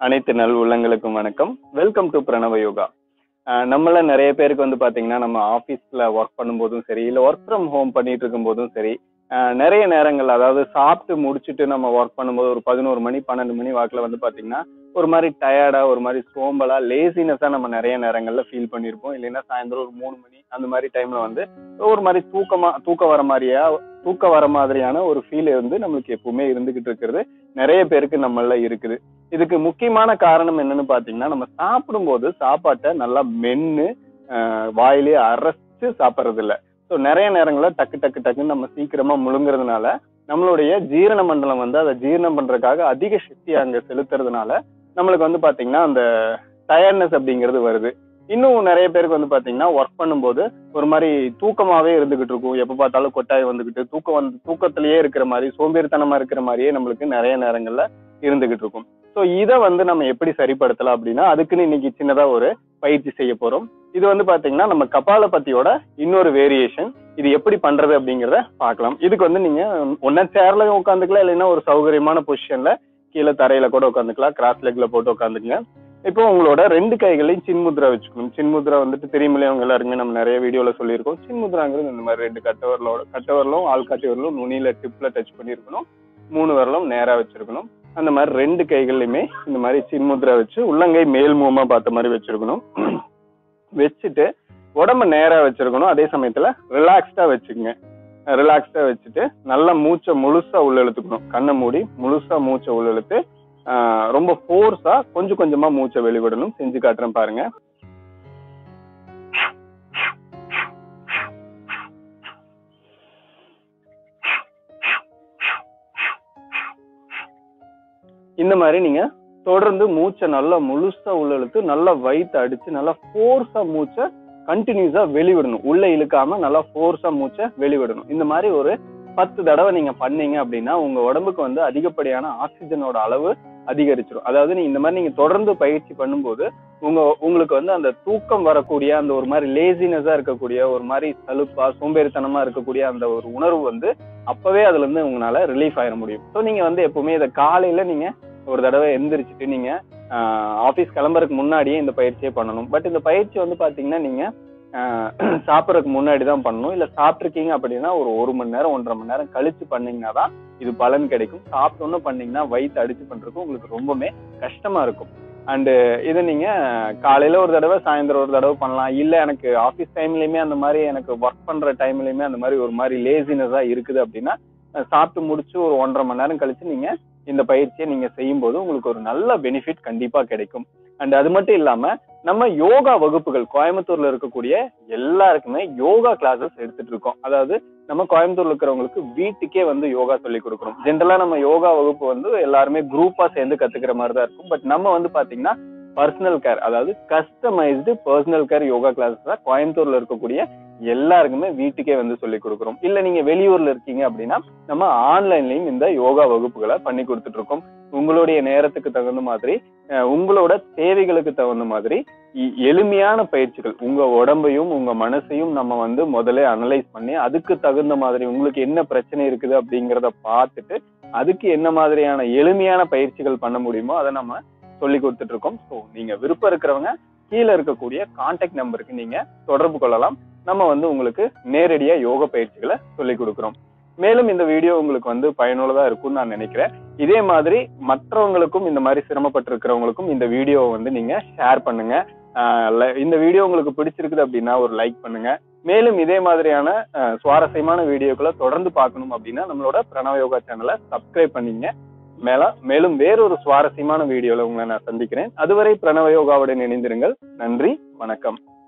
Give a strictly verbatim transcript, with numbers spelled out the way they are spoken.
அனைத்து நல் உள்ளங்களுக்கும் வணக்கம். வெல்கம் டு பிரணவ யோகா. நம்மள நிறைய பேருக்கு வந்து பாத்தீங்கன்னா நம்ம ஆபீஸ்ல ஒர்க் பண்ணும்போதும் சரி, இல்ல ஒர்க் ஃப்ரம் ஹோம் பண்ணிட்டு இருக்கும் போதும் சரி, நிறைய நேரங்கள் அதாவது சாப்பிட்டு முடிச்சுட்டு நம்ம ஒர்க் பண்ணும்போது ஒரு பதினோரு மணி பன்னெண்டு மணி வாக்குல வந்து பாத்தீங்கன்னா ஒரு மாதிரி டயர்டா, ஒரு மாதிரி சோம்பலா, லேசினஸா நம்ம நிறைய நேரங்கள்ல ஃபீல் பண்ணிருப்போம். இல்லைன்னா சாயந்தரம் ஒரு மூணு மணி அந்த மாதிரி டைம்ல வந்து ஒரு மாதிரி தூக்கமா தூக்கம் வர மாதிரியா தூக்க வர மாதிரியான ஒரு ஃபீல் வந்து நம்மளுக்கு எப்பவுமே இருந்துகிட்டு இருக்கிறது நிறைய பேருக்கு நம்மள இருக்குது. இதுக்கு முக்கியமான காரணம் என்னன்னு பாத்தீங்கன்னா, நம்ம சாப்பிடும்போது சாப்பாட்டை நல்லா மென்னு வாயிலே அரைச்சு சாப்பிட்றது இல்லை. ஸோ நிறைய நேரங்களில் டக்கு டக்கு டக்குன்னு நம்ம சீக்கிரமா முழுங்குறதுனால நம்மளுடைய ஜீரண மண்டலம் வந்து அதை ஜீரணம் பண்றதுக்காக அதிக சக்தி அங்க செலுத்துறதுனால நம்மளுக்கு வந்து பாத்தீங்கன்னா அந்த டயர்ட்னஸ் அப்படிங்கிறது வருது. இன்னும் நிறைய பேருக்கு வந்து பாத்தீங்கன்னா ஒர்க் பண்ணும்போது ஒரு மாதிரி தூக்கமாவே இருந்துகிட்டு இருக்கும். எப்ப பார்த்தாலும் கொட்டாய் வந்துகிட்டு தூக்கம் வந்து தூக்கத்திலேயே இருக்கிற மாதிரி, சோம்பேறித்தனமா இருக்கிற மாதிரியே நம்மளுக்கு நிறைய நேரங்கள்ல இருந்துகிட்டு இருக்கும். ஸோ இதை வந்து நம்ம எப்படி சரிப்படுத்தலாம் அப்படின்னா, அதுக்குன்னு இன்னைக்கு சின்னதா ஒரு பயிற்சி செய்ய போறோம். இது வந்து பாத்தீங்கன்னா நம்ம கபாலபதியோட இன்னொரு வேரியேஷன். இது எப்படி பண்றது அப்படிங்கிறத பார்க்கலாம். இதுக்கு வந்து நீங்க ஒன்னா சேர்ல உட்காந்துக்கலாம், இல்லைன்னா ஒரு சௌகரியமான பொசிஷன்ல கீழே தரையில கூட உட்காந்துக்கலாம். கிராஸ் லெக்ல போட்டு உட்காந்துக்குங்க. இப்போ உங்களோட ரெண்டு கைகளையும் சின்முத்ரா வச்சுக்கணும். சின்முத்ரா வந்துட்டு தெரியுமில்லையா அவங்க எல்லாருமே நம்ம நிறைய வீடியோல சொல்லியிருக்கோம். சின்முத்ராங்கிறது இந்த மாதிரி ரெண்டு கட்டவரலோட கட்டவரலும் ஆள்காட்டி வரலும் நுனியில டிப்ல டச் பண்ணிருக்கணும். மூணு வரலும் நேரா வச்சிருக்கணும். அந்த மாதிரி ரெண்டு கைகள்லையுமே இந்த மாதிரி சின்முத்ரா வச்சு உள்ளங்கை மேல் முகமா பார்த்த மாதிரி வச்சிருக்கணும். வச்சுட்டு உடம்ப நேரா வச்சிருக்கணும். அதே சமயத்துல ரிலாக்ஸ்டா வச்சுக்கோங்க. ரிலாக்ஸ்டா வச்சுட்டு நல்லா மூச்சை முழுசா உள்ள இழுத்துக்கணும். கண்ணை மூடி முழுசா மூச்சை உள்ள இழுத்து ரொம்ப ஃபோர்ஸா கொஞ்சம் கொஞ்சமா மூச்சை வெளிவிடணும். செஞ்சு காட்டுறேன் பாருங்க. இந்த மாதிரி நீங்க தொடர்ந்து மூச்சை நல்லா முழுசா உள்ள இழுத்து நல்லா வயிற்று அடிச்சு நல்லா ஃபோர்ஸா மூச்சை கண்டினியூஸா வெளிவிடணும். உள்ள இழுக்காம நல்லா ஃபோர்ஸா மூச்சை வெளிவிடணும். இந்த மாதிரி ஒரு பத்து தடவை நீங்க பண்ணீங்க அப்படின்னா உங்க உடம்புக்கு வந்து அதிகப்படியான ஆக்சிஜனோட அளவு அதிகரிச்சிடும். அதாவது நீங்க இந்த மாதிரி நீங்க தொடர்ந்து பயிற்சி பண்ணும்போது உங்க உங்களுக்கு வந்து அந்த தூக்கம் வரக்கூடிய அந்த ஒரு மாதிரி லேசினஸா இருக்கக்கூடிய ஒரு மாதிரி சலுப்பா சோம்பேறித்தனமா இருக்கக்கூடிய அந்த ஒரு உணர்வு வந்து அப்பவே அதுல இருந்து உங்களால ரிலீஃப் ஆயிட முடியும். ஸோ நீங்க வந்து எப்பவுமே இதை காலையில நீங்க ஒரு தடவை எந்திரிச்சிட்டு நீங்க ஆஹ் ஆபீஸ் கிளம்புறதுக்கு முன்னாடியே இந்த பயிற்சியை பண்ணணும். பட் இந்த பயிற்சி வந்து பாத்தீங்கன்னா நீங்க ஆஹ் சாப்பிட்றதுக்கு முன்னாடி தான் பண்ணணும். இல்ல சாப்பிட்ருக்கீங்க அப்படின்னா ஒரு ஒரு மணி நேரம் ஒன்றரை மணி நேரம் கழிச்சு பண்ணீங்கன்னா தான் இது பலன் கிடைக்கும். சாப்பிட்டோன்னு பண்ணீங்கன்னா வயிற்று அடிச்சு பண்றதுக்கு உங்களுக்கு ரொம்பவே கஷ்டமா இருக்கும். அண்டு இதை நீங்க காலையில ஒரு தடவை சாயந்தரம் ஒரு தடவை பண்ணலாம். இல்ல எனக்கு ஆஃபீஸ் டைம்லயுமே அந்த மாதிரி எனக்கு ஒர்க் பண்ற டைம்லயுமே அந்த மாதிரி ஒரு மாதிரி லேசினஸா இருக்குது அப்படின்னா சாப்பிட்டு முடிச்சு ஒரு ஒன்றரை மணி நேரம் கழிச்சு நீங்க இந்த பயிற்சியை நீங்க செய்யும் போது உங்களுக்கு ஒரு நல்ல பெனிஃபிட் கண்டிப்பா கிடைக்கும். அண்ட் அது மட்டும் இல்லாம நம்ம யோகா வகுப்புகள் கோயம்புத்தூர்ல இருக்கக்கூடிய எல்லாருக்குமே யோகா கிளாஸஸ் எடுத்துட்டு இருக்கோம். அதாவது நம்ம கோயம்புத்தூர்ல இருக்கிறவங்களுக்கு வீட்டுக்கே வந்து யோகா சொல்லி கொடுக்குறோம். ஜென்ரலா நம்ம யோகா வகுப்பு வந்து எல்லாருமே குரூப்பா சேர்ந்து கத்துக்கிற மாதிரி தான் இருக்கும். பட் நம்ம வந்து பாத்தீங்கன்னா பர்சனல் கேர், அதாவது customised personal care yoga classes தான் கோயம்புத்தூர்ல இருக்கக்கூடிய எல்லாருக்குமே வீட்டுக்கே வந்து சொல்லி கொடுக்குறோம். இல்ல நீங்க வெளியூர்ல இருக்கீங்க அப்படின்னா நம்ம ஆன்லைன்லயும் இந்த யோகா வகுப்புகளை பண்ணி கொடுத்துட்டு இருக்கோம். உங்களுடைய நேரத்துக்கு தகுந்த மாதிரி, உங்களோட தேவைகளுக்கு தகுந்த மாதிரி எளிமையான பயிற்சிகள், உங்க உடம்பையும் உங்க மனசையும் நம்ம வந்து முதல்ல அனலைஸ் பண்ணி அதுக்கு தகுந்த மாதிரி உங்களுக்கு என்ன பிரச்சனை இருக்குது அப்படிங்கிறத பார்த்துட்டு அதுக்கு என்ன மாதிரியான எளிமையான பயிற்சிகள் பண்ண முடியுமோ அதை நம்ம சொல்லி கொடுத்துட்டு இருக்கோம். ஸோ நீங்க விருப்பம் இருக்கிறவங்க கீழே இருக்கக்கூடிய கான்டாக்ட் நம்பருக்கு நீங்க தொடர்பு கொள்ளலாம். நம்ம வந்து உங்களுக்கு நேரடியா யோக பயிற்சிகளை சொல்லி கொடுக்குறோம். மேலும் இந்த வீடியோ உங்களுக்கு வந்து பயனுள்ளதா இருக்கும்னு நான் நினைக்கிறேன். இதே மாதிரி மற்றவங்களுக்கும் இந்த மாதிரி சிரமப்பட்டு இருக்கிறவங்களுக்கும் இந்த வீடியோவை வந்து நீங்க ஷேர் பண்ணுங்க. இந்த வீடியோ உங்களுக்கு பிடிச்சிருக்குது அப்படின்னா ஒரு லைக் பண்ணுங்க. மேலும் இதே மாதிரியான சுவாரஸ்யமான வீடியோக்களை தொடர்ந்து பார்க்கணும் அப்படின்னா நம்மளோட பிரணவ யோகா சேனலை சப்ஸ்கிரைப் பண்ணிங்க. மேல மேலும் வேறொரு சுவாரஸ்யமான வீடியோல உங்களை நான் சந்திக்கிறேன். அதுவரை பிரணவ யோகாவுடன் இணைந்திருங்கள். நன்றி, வணக்கம்.